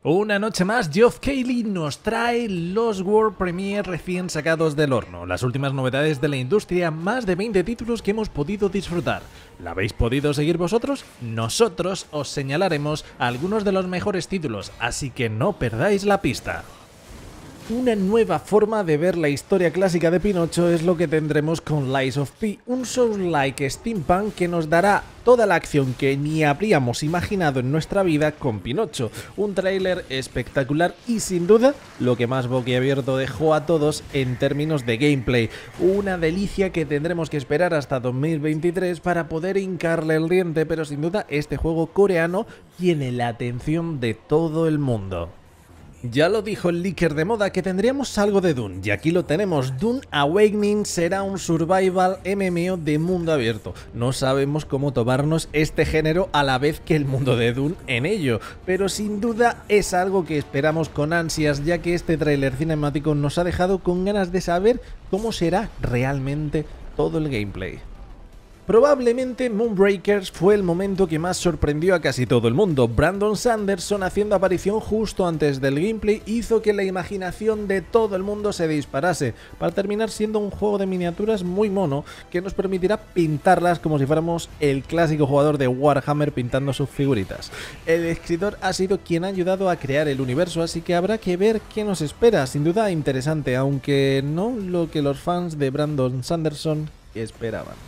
Una noche más, Geoff Keighley nos trae los World Premiere recién sacados del horno, las últimas novedades de la industria, más de 20 títulos que hemos podido disfrutar. ¿La habéis podido seguir vosotros? Nosotros os señalaremos algunos de los mejores títulos, así que no perdáis la pista. Una nueva forma de ver la historia clásica de Pinocho es lo que tendremos con Lies of P, un Souls-like steampunk que nos dará toda la acción que ni habríamos imaginado en nuestra vida con Pinocho. Un tráiler espectacular y sin duda lo que más boquiabierto dejó a todos en términos de gameplay. Una delicia que tendremos que esperar hasta 2023 para poder hincarle el diente, pero sin duda este juego coreano tiene la atención de todo el mundo. Ya lo dijo el leaker de moda que tendríamos algo de Dune, y aquí lo tenemos. Dune Awakening será un survival MMO de mundo abierto. No sabemos cómo tomarnos este género a la vez que el mundo de Dune en ello, pero sin duda es algo que esperamos con ansias, ya que este tráiler cinemático nos ha dejado con ganas de saber cómo será realmente todo el gameplay. Probablemente Moonbreakers fue el momento que más sorprendió a casi todo el mundo. Brandon Sanderson haciendo aparición justo antes del gameplay hizo que la imaginación de todo el mundo se disparase, para terminar siendo un juego de miniaturas muy mono que nos permitirá pintarlas como si fuéramos el clásico jugador de Warhammer pintando sus figuritas. El escritor ha sido quien ha ayudado a crear el universo, así que habrá que ver qué nos espera. Sin duda interesante, aunque no lo que los fans de Brandon Sanderson esperaban.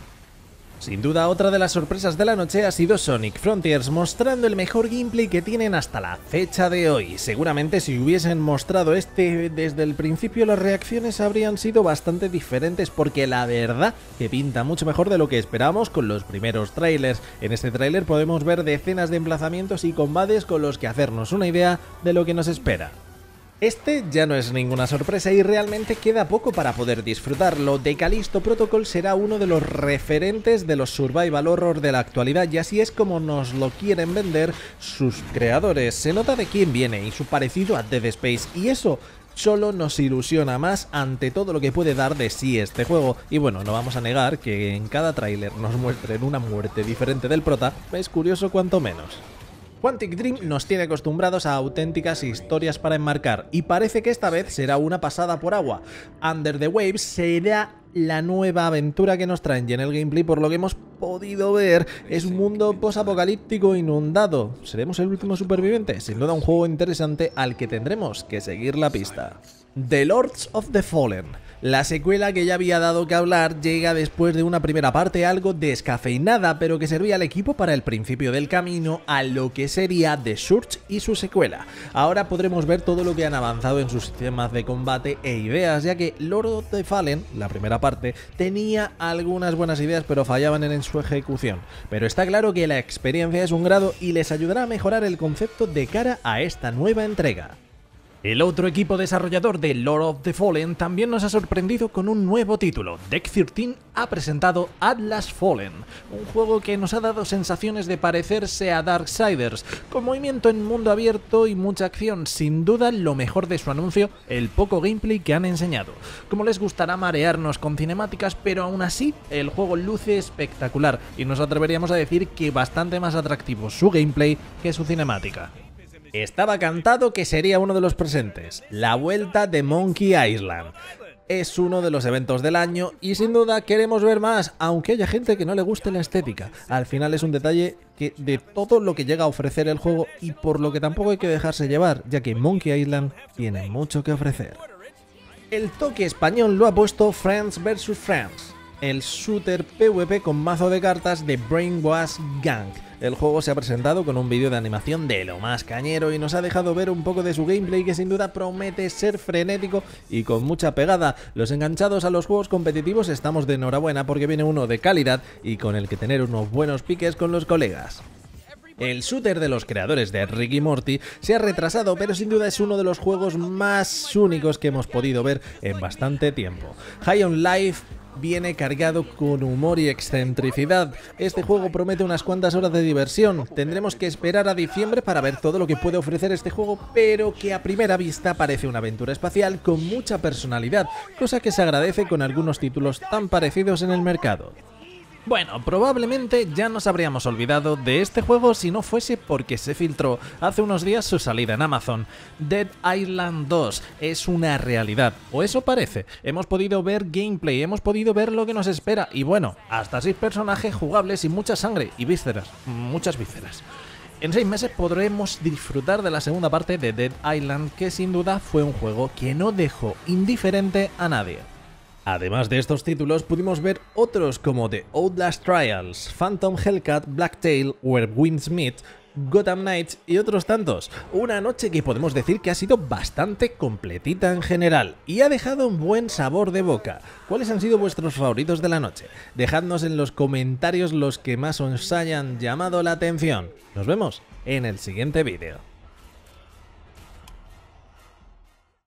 Sin duda, otra de las sorpresas de la noche ha sido Sonic Frontiers, mostrando el mejor gameplay que tienen hasta la fecha de hoy. Seguramente si hubiesen mostrado este desde el principio, las reacciones habrían sido bastante diferentes, porque la verdad que pinta mucho mejor de lo que esperábamos con los primeros trailers. En este tráiler podemos ver decenas de emplazamientos y combates con los que hacernos una idea de lo que nos espera. Este ya no es ninguna sorpresa y realmente queda poco para poder disfrutarlo. The Callisto Protocol será uno de los referentes de los survival horror de la actualidad, y así es como nos lo quieren vender sus creadores. Se nota de quién viene y su parecido a Dead Space, y eso solo nos ilusiona más ante todo lo que puede dar de sí este juego. Y bueno, no vamos a negar que en cada tráiler nos muestren una muerte diferente del prota, es curioso cuanto menos. Quantic Dream nos tiene acostumbrados a auténticas historias para enmarcar, y parece que esta vez será una pasada por agua. Under the Waves será la nueva aventura que nos traen, y en el gameplay, por lo que hemos podido ver, es un mundo posapocalíptico inundado. ¿Seremos el último superviviente? Sin duda un juego interesante al que tendremos que seguir la pista. The Lords of the Fallen. La secuela, que ya había dado que hablar, llega después de una primera parte algo descafeinada, pero que servía al equipo para el principio del camino a lo que sería The Surge y su secuela. Ahora podremos ver todo lo que han avanzado en sus sistemas de combate e ideas, ya que Lord of the Fallen, la primera parte, tenía algunas buenas ideas pero fallaban en su ejecución. Pero está claro que la experiencia es un grado y les ayudará a mejorar el concepto de cara a esta nueva entrega. El otro equipo desarrollador de Lord of the Fallen también nos ha sorprendido con un nuevo título. Deck 13 ha presentado Atlas Fallen, un juego que nos ha dado sensaciones de parecerse a Darksiders, con movimiento en mundo abierto y mucha acción. Sin duda lo mejor de su anuncio, el poco gameplay que han enseñado. Como les gustará marearnos con cinemáticas, pero aún así el juego luce espectacular, y nos atreveríamos a decir que bastante más atractivo su gameplay que su cinemática. Estaba cantado que sería uno de los presentes, la vuelta de Monkey Island. Es uno de los eventos del año y sin duda queremos ver más, aunque haya gente que no le guste la estética. Al final es un detalle que de todo lo que llega a ofrecer el juego, y por lo que tampoco hay que dejarse llevar, ya que Monkey Island tiene mucho que ofrecer. El toque español lo ha puesto Friends vs Friends, el shooter PvP con mazo de cartas de Brainwash Gang. El juego se ha presentado con un vídeo de animación de lo más cañero y nos ha dejado ver un poco de su gameplay, que sin duda promete ser frenético y con mucha pegada. Los enganchados a los juegos competitivos estamos de enhorabuena, porque viene uno de calidad y con el que tener unos buenos piques con los colegas. El shooter de los creadores de Rick y Morty se ha retrasado, pero sin duda es uno de los juegos más únicos que hemos podido ver en bastante tiempo. High on Life viene cargado con humor y excentricidad. Este juego promete unas cuantas horas de diversión. Tendremos que esperar a diciembre para ver todo lo que puede ofrecer este juego, pero que a primera vista parece una aventura espacial con mucha personalidad, cosa que se agradece con algunos títulos tan parecidos en el mercado. Bueno, probablemente ya nos habríamos olvidado de este juego si no fuese porque se filtró hace unos días su salida en Amazon. Dead Island 2 es una realidad, o eso parece. Hemos podido ver gameplay, hemos podido ver lo que nos espera y bueno, hasta 6 personajes jugables y mucha sangre y vísceras, muchas vísceras. En 6 meses podremos disfrutar de la segunda parte de Dead Island, que sin duda fue un juego que no dejó indiferente a nadie. Además de estos títulos, pudimos ver otros como The Outlast Trials, Phantom Hellcat, Blacktail, Where Winds Meet, Gotham Knights y otros tantos. Una noche que podemos decir que ha sido bastante completita en general y ha dejado un buen sabor de boca. ¿Cuáles han sido vuestros favoritos de la noche? Dejadnos en los comentarios los que más os hayan llamado la atención. Nos vemos en el siguiente vídeo.